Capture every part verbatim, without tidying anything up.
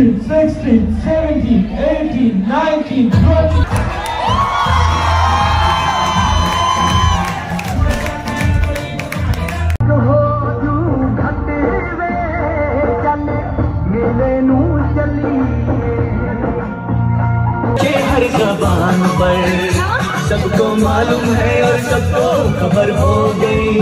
fifteen, sixteen, seventeen, eighteen, nineteen, twenty. हर ज़बान पर सबको मालूम है और सबको खबर हो गई।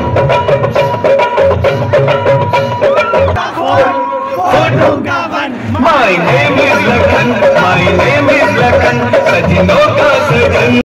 My name is Lakan, my name is Lakan, सजीनों का सजन।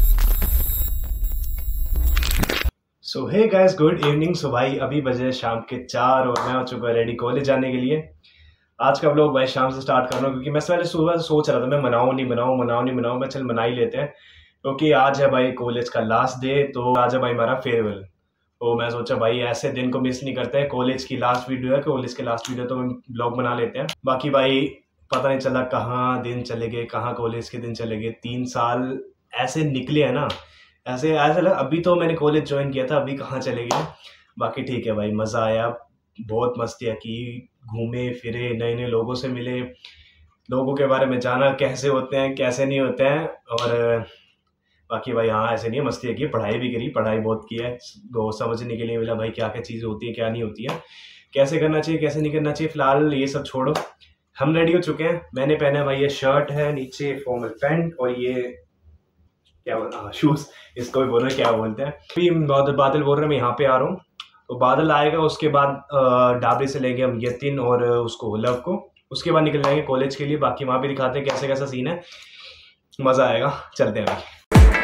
So hey guys, good evening. So भाई अभी बजे शाम के चार और मैं हो चुका रेडी कॉलेज जाने के लिए। आज का व्लॉग भाई शाम से स्टार्ट कर रहा हूँ क्योंकि मैं पहले सुबह से सोच रहा था मैं मनाऊँ नहीं मनाऊँ मनाऊँ नहीं मनाऊँ मैं चल मना ही लेते हैं क्योंकि आज है भाई कॉलेज का लास्ट डे। तो आज है भाई हमारा फेयरवेल। तो मैं सोचा भाई ऐसे दिन को मिस नहीं करते हैं। कॉलेज की लास्ट वीडियो है, कॉलेज के लास्ट वीडियो तो हम ब्लॉग बना लेते हैं। बाकी भाई पता नहीं चला कहाँ दिन चले गए, कहाँ कॉलेज के दिन चले गए। तीन साल ऐसे निकले हैं ना, ऐसे ऐसा लगा अभी तो मैंने कॉलेज ज्वाइन किया था, अभी कहाँ चले गए। बाकी ठीक है भाई, मज़ा आया, बहुत मस्तियाँ की, घूमे फिरे, नए नए लोगों से मिले, लोगों के बारे में जाना कैसे होते हैं कैसे नहीं होते हैं। और बाकी भाई हाँ ऐसे नहीं है, मस्ती की, पढ़ाई भी करी, पढ़ाई बहुत की है, बहुत समझने के लिए मिला भाई क्या क्या चीज़ें होती है क्या नहीं होती है, कैसे करना चाहिए कैसे नहीं करना चाहिए। फिलहाल ये सब छोड़ो, हम रेडी हो चुके हैं। मैंने पहना भाई ये शर्ट है, नीचे फॉर्मल पैंट और ये क्या बोलना हाँ शूज़, इसको भी बोल रहे हैं क्या बोलते हैं। अभी बादल बोल रहे हैं मैं यहाँ पे आ रहा हूँ, तो बादल आएगा उसके बाद डाबरी से लेंगे हम यतिन और उसको लव को, उसके बाद निकल जाएंगे कॉलेज के लिए। बाकी वहाँ भी दिखाते हैं कैसे कैसा सीन है, मज़ा आएगा, चलते हैं भाई।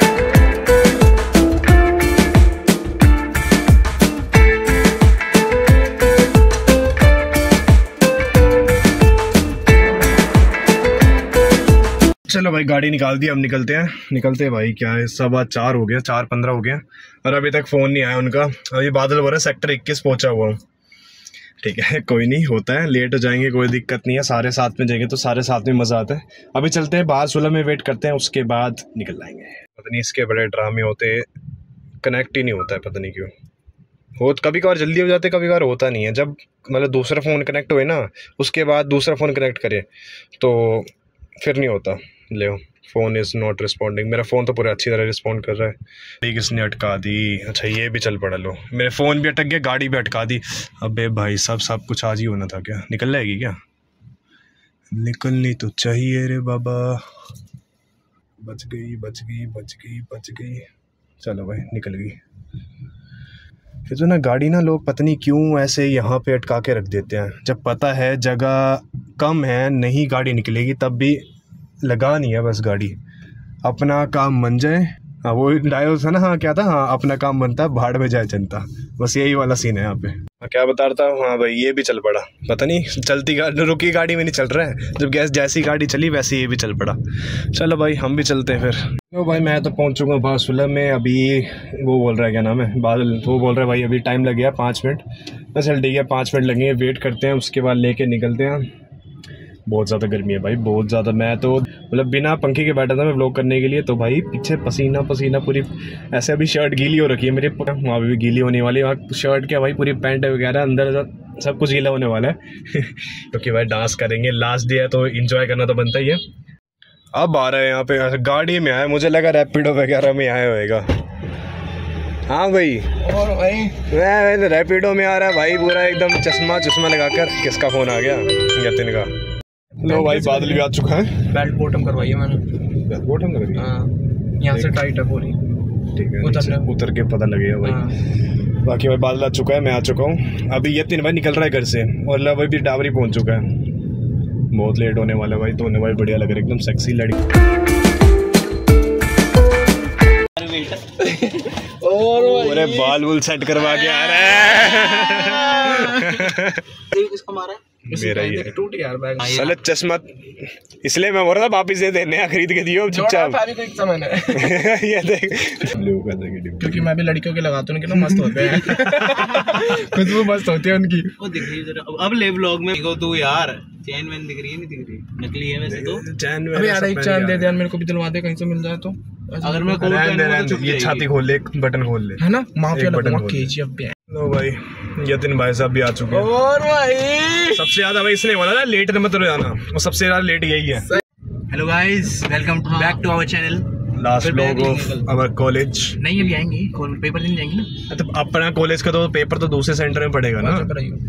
चलो भाई गाड़ी निकाल दी, अब निकलते हैं निकलते हैं भाई। क्या है, सवा चार हो गया, चार पंद्रह हो गया और अभी तक फ़ोन नहीं आया उनका। अभी बादल बोल रहे सेक्टर इक्कीस पहुंचा हुआ हूँ। ठीक है कोई नहीं, होता है, लेट हो जाएंगे कोई दिक्कत नहीं है, सारे साथ में जाएंगे तो सारे साथ में मज़ा आता है। अभी चलते हैं बाहर, सुलह में वेट करते हैं, उसके बाद निकल जाएंगे। पता नहीं इसके बड़े ड्रामे होते, कनेक्ट ही नहीं होता है, पता नहीं क्यों हो, कभी कभार जल्दी हो जाते कभी कभार होता नहीं है। जब मतलब दूसरा फ़ोन कनेक्ट हुए ना, उसके बाद दूसरा फ़ोन कनेक्ट करे तो फिर नहीं होता। ले फ़ोन इज़ नॉट रिस्पॉन्डिंग। मेरा फ़ोन तो पूरा अच्छी तरह रिस्पॉन्ड कर रहा है। किसने अटका दी? अच्छा ये भी चल पड़ा। लो मेरे फ़ोन भी अटक गया, गाड़ी भी अटका दी। अबे भाई सब सब कुछ आज ही होना था क्या? निकल जाएगी क्या? निकलनी तो चाहिए रे बाबा। बच गई बच गई बच गई बच गई। चलो भाई निकल गई। फिर तो ना गाड़ी ना लोग पता नहीं क्यों ऐसे यहाँ पे अटका के रख देते हैं, जब पता है जगह कम है, नहीं गाड़ी निकलेगी, तब भी लगा नहीं है बस गाड़ी। अपना काम बन जाए, हाँ वो डायलॉग था ना, हाँ क्या था, हाँ अपना काम बनता है भाड़ में जाए जनता, बस यही वाला सीन है यहाँ पे। हाँ क्या बता रहा था, हाँ भाई ये भी चल पड़ा। पता नहीं चलती गाड़ी रुकी गाड़ी में नहीं चल रहा है, जब गैस जैसी गाड़ी चली वैसे ये भी चल पड़ा। चलो भाई हम भी चलते हैं फिर। तो भाई मैं तो पहुँच चुका हूँ बाहर सुलह में। अभी वो बोल रहा है क्या नाम है, बादल, वो बोल रहा है भाई अभी टाइम लग गया पाँच मिनट। मैं चल ठीक है पाँच मिनट लगेंगे, वेट करते हैं, उसके बाद लेके निकलते हैं। बहुत ज़्यादा गर्मी है भाई, बहुत ज़्यादा। मैं तो मतलब बिना पंखे के बैठा था मैं व्लॉग करने के लिए, तो भाई पीछे पसीना पसीना पूरी ऐसे। अभी शर्ट गीली हो रखी है मेरी, वहाँ भी गीली होने वाली है। वहाँ शर्ट क्या भाई पूरी पैंट वगैरह अंदर सब कुछ गीला होने वाला है क्योंकि भाई डांस करेंगे, लास्ट डे है तो इन्जॉय करना तो बनता ही है। अब आ रहे हैं यहाँ पे, गाड़ी में आए, मुझे लगा रैपिडो वगैरह में आया होएगा। हाँ भाई और भाई मैं रैपिडो में आ रहा है भाई, पूरा एकदम चश्मा चश्मा लगाकर। किसका फ़ोन आ गया? यतिन का। लो भाई बादल भी आ चुका है। बेल्ट बॉटम करवाई है मैंने। बेल्ट बॉटम करवाई? हाँ यहाँ से टाइट है पूरी। ठीक है उतर उतर के पता लगेगा भाई। हाँ। बाकी भाई बादल आ चुका है, मैं आ चुका हूँ। अभी यतिन भाई निकल रहा है घर से और लव भी डाबरी पहुँच चुका है। बहुत लेट होने वाला है भाई, दोनों भाई बढ़िया लग रहे, एकदम सेक्सी लड़की। और बाल वुल सेट करवा के आ रहा है। किसको मारा है? मेरा ही है। टूट यार बैग। साले चश्मा इसलिए मैं बोल रहा था वापिस दे देने, खरीद के दियो चुपचाप। ये देख ब्लू का देख, क्योंकि मैं भी लड़कियों के लगाता हूँ, कितना मस्त होते हैं खुशबू मस्त होती है उनकी। वो दिख रही है जरा अब ले व्लॉग में देखो तू यार, चैन वैन दिख रही है? नहीं दिख रही, नकली है वैसे तो। चैन अबे यार एक चैन दे दे, मेरे को भी दिलवा दे कहीं से मिल जाए तो। अगर मैं कोट पहनूंगा तो ये छाती खोल ले, एक बटन खोल ले, है ना, माफिया बटन केजीएफ पे। लो भाई यतिन भाई साहब भी आ चुके हैं। और भाई सबसे ज्यादा भाई इसने बोला ना लेट मत जाना, और सबसे ज्यादा लेट यही है। Hello guys, welcome back to our channel. Last vlog of our college. नहीं अभी आएंगे, पेपर दिन जाएंगे ना। तो अपना कॉलेज का तो पेपर तो दूसरे सेंटर में पड़ेगा ना।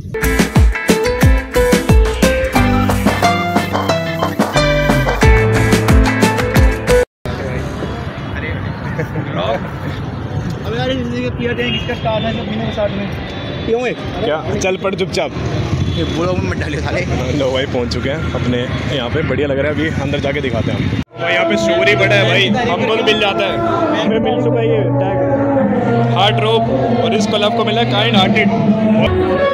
अब यार जिंदगी के पिया टैंक इसका स्टार्ट है सब महीने साथ में क्यों है क्या चल पड़ चुपचाप। ये बुरा में मत डालिए साले। लो भाई पहुंच चुके हैं अपने यहाँ पे, बढ़िया लग रहा है। अभी अंदर जाके दिखाते हैं हम। भाई यहाँ पे स्टोरी बड़ा है भाई, हम दोनों मिल जाता है। हमें मिल चुका है ये टैग हार्ट रोप, और इस क्लब को मिला kind hearted.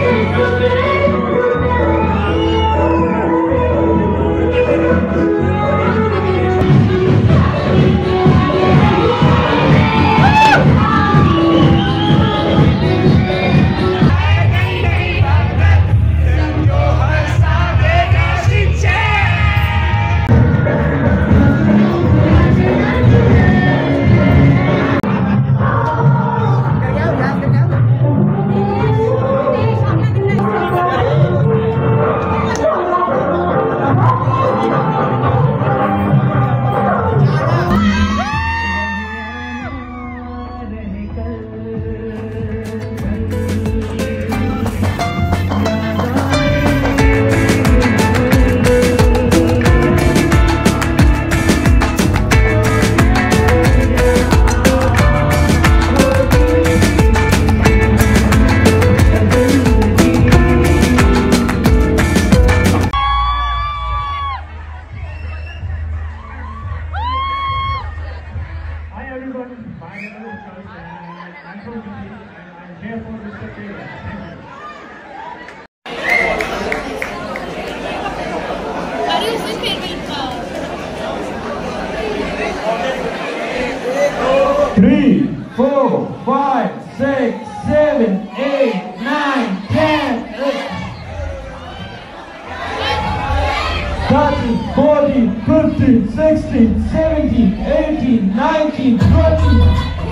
Three, four, five, six, seven, eight, nine, ten, thirteen, fourteen, fifteen, sixteen, seventeen, eighteen, nineteen, twenty.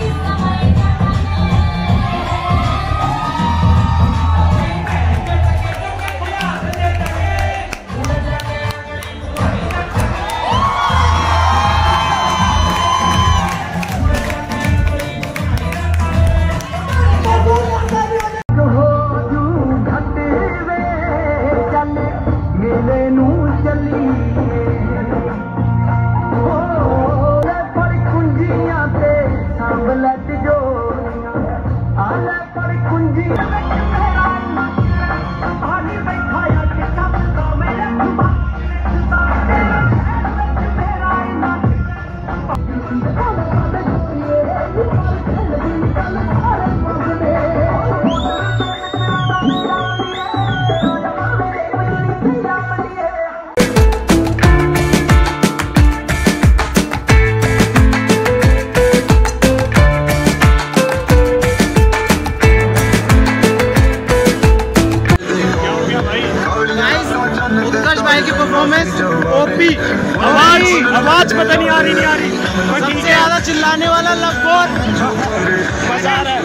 ओपी आवाज आवाज पता नहीं आ रही नहीं आ रही सबसे ज्यादा चिल्लाने वाला लवकोर मजा रहा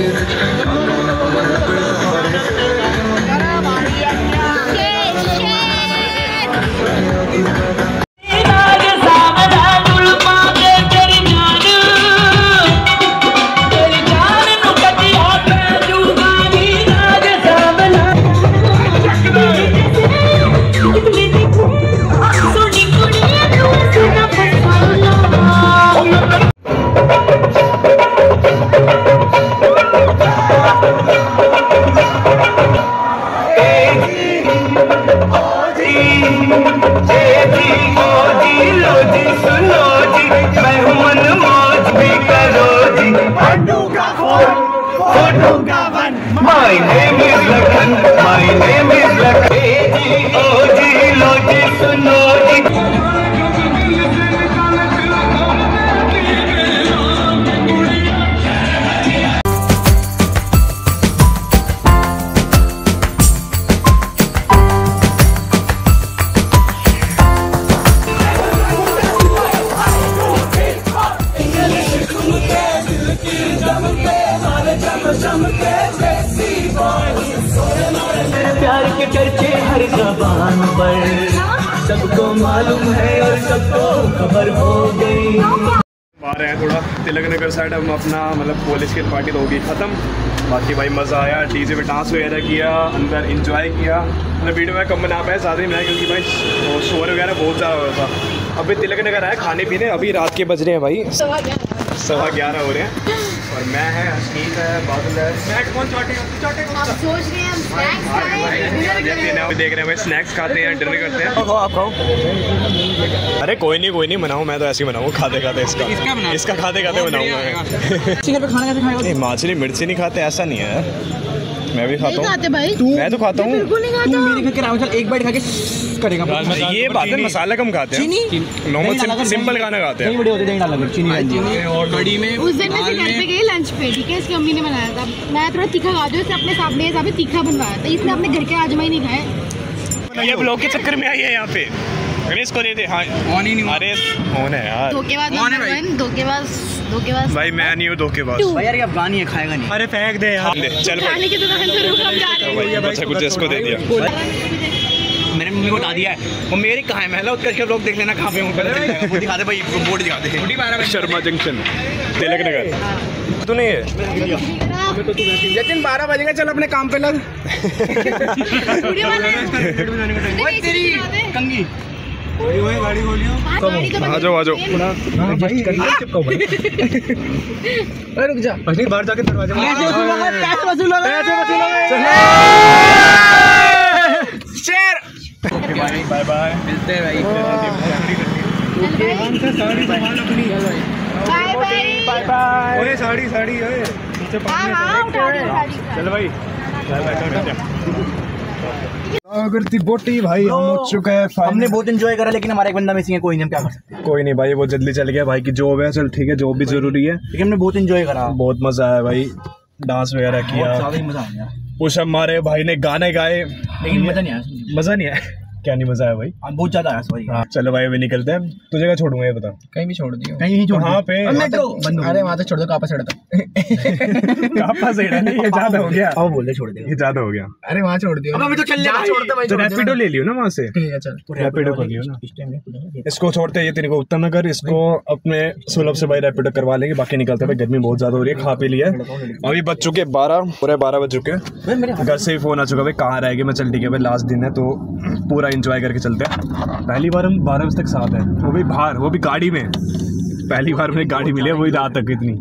My name is Lakhan, my name is Lakhan. Oh ji, lo ji, suno ji. प्यार के चर्चे हर ज़बान पर, सबको मालूम है और सबको खबर हो गई। आ रहे हैं थोड़ा तिलक नगर साइड, हम अपना मतलब कॉलेज की पार्टी तो होगी ख़त्म। बाकी भाई मज़ा आया, डीजे पे डांस वगैरह किया, अंदर इंजॉय किया। मतलब वीडियो में कम बना पाया, ज़्यादा ही मैं क्योंकि भाई शोर वगैरह बहुत ज़्यादा हो रहा था। अभी तिलक नगर आया खाने पीने, अभी रात के बज रहे हैं भाई सवा ग्यारह हो रहे हैं। और मैं है, हसनीत है, बादल है। स्नैक्स कौन चाटे चाटे आप सोच रहे हैं हम स्नैक्स खाएं, अभी देख रहे हैं भाई स्नैक्स खाते हैं, डिनर करते हैं। खाओ आप खाओ। अरे कोई नहीं कोई नहीं बनाऊँ, मैं तो ऐसे ही बनाऊँ खाते खाते इसका इसका खाते खाते बनाऊँगा। हिमाचली मिर्ची नहीं खाते ऐसा नहीं है, मैं भी खाता हूँ। मैं तो खाता हूँ, एक बाइट खा के करेगा। ये बात है, मसाला कम खाते हैं, नॉर्मल सिंपल खाना खाते हैं। और कड़ी में उस दिन मैं घर पे गई लंच पे, ठीक है, इसकी मम्मी ने बनाया था। मैं थोड़ा तीखा खाती हूँ, इसने अपने सामने हिसाब से तीखा बनवाया था। इसने अपने घर के आजमा ही नहीं खाए। ये ब्लॉग के चक्कर में आई है यहाँ पे, इसको दे दे। हाँ ऑन ही नहीं, अरे ऑन है यार। धोखेबाज नंबर वन, धोखेबाज धोखेबाज। भाई मैं नहीं हूँ धोखेबाज भाई यार, ये अफगानी है, खाएगा नहीं। अरे फेंक दे यार, चल खाने की दुकान से रुक हम जा रहे हैं। अच्छा कुछ इसको दे दिया। मैंने मम्मी को बता दिया है, वो मेरी कहाँ है महला, उसका इसका ब्लॉग देख लेना कहाँ पे हूँ। वो दिखा दे भाई, बोर्ड दिखा दे। शर्मा जंक्शन तिलक नगर। तू नहीं है लेकिन बारह बजेगा, चल अपने काम पे लग। तेरी कंगी गाड़ी बोलियो, आ जाओ आ जाओ। रुक जा, बाहर जाके दरवाजा पैसे वसूलोगे, पैसे वसूलोगे। शेर बाय बाय, मिलते हैं भाई। Bye bye. ओए साड़ी साड़ी ओए चल भाई अगर ती बोटी भाई हम हो चुका है। हमने बहुत एंजॉय करा, लेकिन हमारा एक बंदा मिसिंग है, कोई नहीं, हम क्या कर सकते हैं। कोई नहीं भाई, वो जल्दी चल गया भाई की जॉब है। चल ठीक है, जॉब भी जरूरी है, लेकिन हमने बहुत एंजॉय करा, बहुत मजा आया भाई, डांस वगैरह किया, मजा आया। कुछ हमारे भाई ने गाने गाए, लेकिन मजा नहीं आया। मजा नहीं आया, क्या नहीं मजा आया भाई, बहुत ज्यादा आया सॉरी। हाँ चलो भाई अभी निकलते हैं। तुझे क्या छोड़ूंगा ये बता? कहीं भी छोड़ दियो, कहीं छोड़, वहाँ पे अरे वहाँ तक छोड़ दो, कहाँ पे छोड़ दो। कहाँ से नहीं, ये ज्यादा हो गया। अब बोले छोड़ दे, ये ज्यादा हो गया। अरे वहाँ छोड़ दियो, अभी तो चल जा, छोड़ दो भाई। तो रैपिडो ले लियो ना वहाँ से, ठीक है चल रैपिडो कर लियो ना। इसको छोड़ते ये तेरे को उत्तम नगर, इसको अपने सुलभ से भाई रैपिडो करवा लेंगे। बाकी निकलते भाई, गर्मी बहुत ज्यादा हो रही है, खा पी लिया। अभी बज चुके बारह, पूरे बारह बज चुके हैं। घर से भी फोन आ चुका भाई कहाँ रह गए। मैं चल ठीक है भाई, लास्ट दिन है तो पूरा इंजॉय करके चलते हैं। पहली बार हम बारह बजे तक साथ हैं, वो भी बाहर, वो भी गाड़ी में। पहली बार मुझे गाड़ी मिली है, वही रात तक इतनी।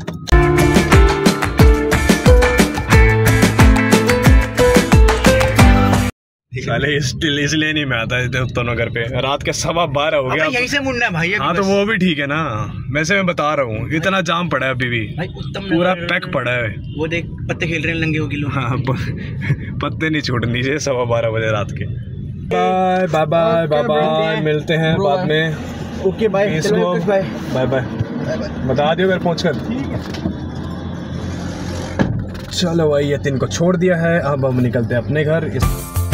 साले इसलिए नहीं मैं आता दोनों घर पे, रात के सवा बारह हो गया। यहीं से मुड़ना है भाई। हाँ तो वो भी ठीक है ना, वैसे मैं बता रहा हूँ इतना जाम पड़ा है अभी भी, पूरा पैक पड़ा है। वो देख पत्ते खेल रहे हैं, नंगे हो किलो। हाँ पत्ते नहीं छोड़ने दीजिए सवा बारह बजे रात के। Bye bye bye bye bye, मिलते हैं बाद में। ओके बाय बाय बाय, बता दियो अगर पहुँच कर। चलो भाई ये तीन को छोड़ दिया है, अब हम निकलते हैं अपने घर। इस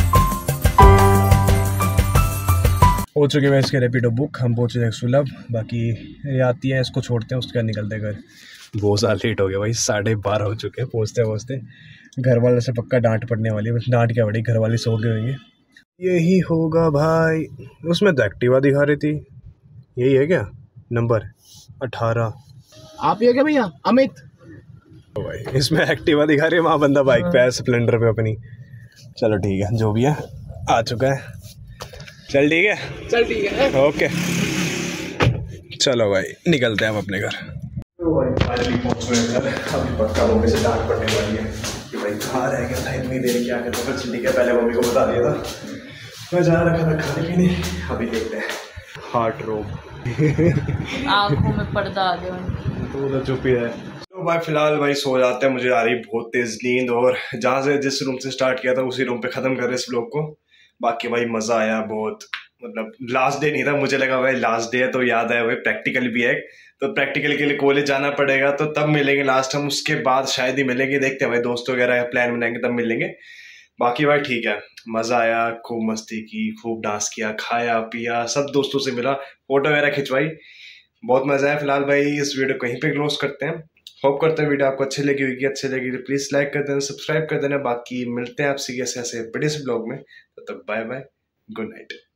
हो चुके हैं इसके रैपिडो बुक, हम पहुँचे हैं सुलभ। बाकी ये आती है, इसको छोड़ते हैं, उसके बाद निकलते हैं घर। बहुत सारा लेट हो गया भाई, साढ़े बारह हो चुके हैं पहुँचते पहुँचते। घर वाले से पक्का डांट पड़ने वाली है, डांट क्या बड़ी, घर वाले सो गए होंगे। यही होगा भाई, उसमें तो एक्टिवा दिखा रही थी, यही है क्या नंबर अठारह? आप ही हो क्या भैया? अमित भाई इसमें एक्टिवा दिखा रही है, वहाँ बंदा बाइक पे है स्प्लेंडर पे अपनी। चलो ठीक है, जो भी है आ चुका है। चल ठीक है, चल ठीक है, ओके चलो भाई निकलते हैं अब अपने घर। तो भाई फाइनली पहुंच गए घर। अभी पक्का मम्मी से डांट पड़ने वाली है कि भाई कहाँ रह गया था इतनी देर, क्या करता था। ठीक है, पहले मम्मी को बता दिया था, मैं जा रखा था खाने पीने। अभी देखते हैं हार्ट रोग, आँखों में पर्दा आ गया तो चुप ही है। तो भाई फिलहाल भाई सो जाते हैं, मुझे आ रही बहुत तेज नींद। और जहाँ से जिस रूम से स्टार्ट किया था उसी रूम पे ख़त्म कर रहे इस ब्लॉग को। बाकी भाई मज़ा आया बहुत, मतलब लास्ट डे नहीं था, मुझे लगा भाई लास्ट डे है तो याद आया भाई प्रैक्टिकल भी है, तो प्रैक्टिकल के लिए कॉलेज जाना पड़ेगा, तो तब मिलेंगे लास्ट हम, उसके बाद शायद ही मिलेंगे। देखते हैं भाई, दोस्त वगैरह प्लान बनाएंगे तब मिलेंगे। बाकी भाई ठीक है, मज़ा आया, खूब मस्ती की, खूब डांस किया, खाया पिया, सब दोस्तों से मिला, फोटो वगैरह खिंचवाई, बहुत मज़ा आया। फिलहाल भाई इस वीडियो को यहीं पे क्लोज करते हैं। होप करते हैं वीडियो आपको अच्छी लगी होगी। अच्छी लगी तो प्लीज़ लाइक कर देना, सब्सक्राइब कर देना। बाकी मिलते हैं आपसे ऐसे ऐसे बड़े से ब्लॉग में। तो तब बाय बाय, गुड नाइट।